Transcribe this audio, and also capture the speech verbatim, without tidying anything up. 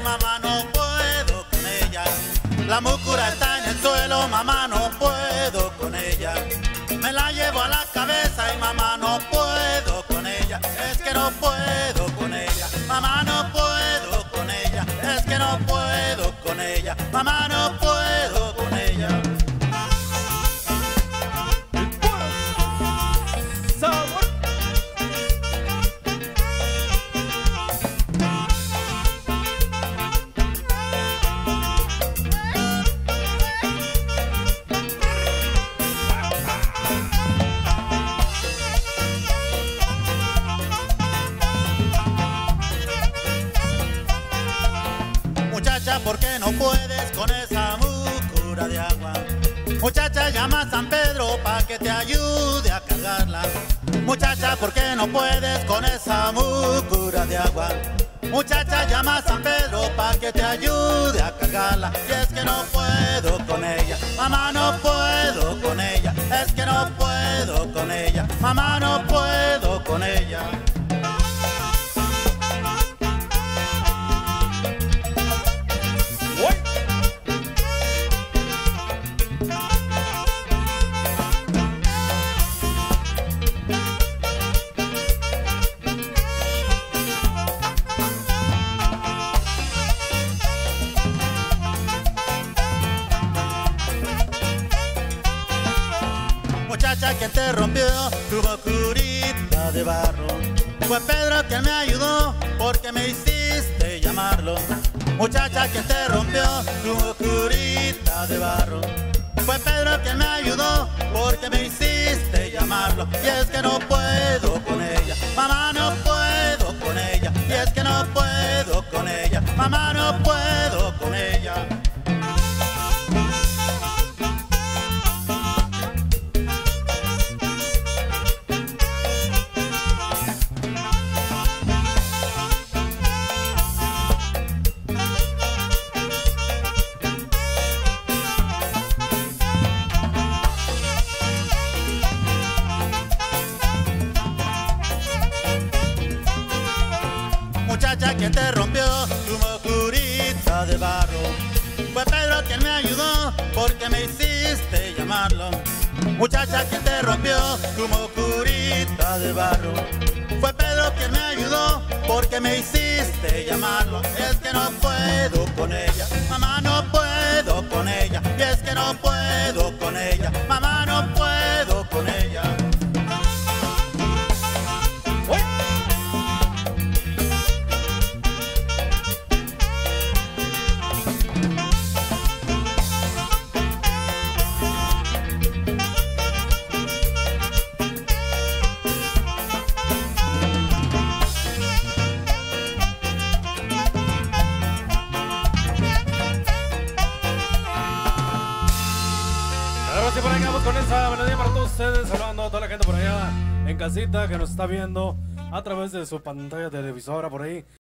mamá, no puedo con ella. La mucura está en el suelo, mamá, no puedo con ella. Me la llevo a la cabeza y mamá, no puedo con ella. Es que no puedo con ella, mamá, no puedo con ella. Es que no puedo con ella, mamá, no puedo con ella. Muchacha, ¿por qué no puedes con esa mucura de agua? Muchacha, llama a San Pedro pa' que te ayude a cargarla. Muchacha, ¿por qué no puedes con esa mucura de agua? Muchacha, llama a San Pedro pa' que te ayude a cargarla. Y es que no puedo con ella, mamá, no puedo con ella. Es que no puedo con ella, mamá, no puedo con ella. Muchacha, ¿quién te rompió tu mucurita de barro? Fue Pedro quien me ayudó porque me hiciste llamarlo. Muchacha, ¿quién te rompió tu mucurita de barro? Fue Pedro quien me ayudó porque me hiciste llamarlo. Y es que no puedo con ella, mamá, no puedo con ella. Y es que no puedo con ella, mamá, no puedo con ella. Muchacha, ¿quién te rompió tu mucurita de barro? Fue Pedro quien me ayudó porque me hiciste llamarlo. Muchacha, ¿quién te rompió tu mucurita de barro? Fue Pedro quien me ayudó porque me hiciste llamarlo. Y es que no puedo con ella, mamá, no puedo con ella. Y es que no puedo con ella, mamá, no puedo con ella. Y por ahí vamos con esa melodía para todos ustedes, saludando a toda la gente por allá en casita que nos está viendo a través de su pantalla televisora por ahí.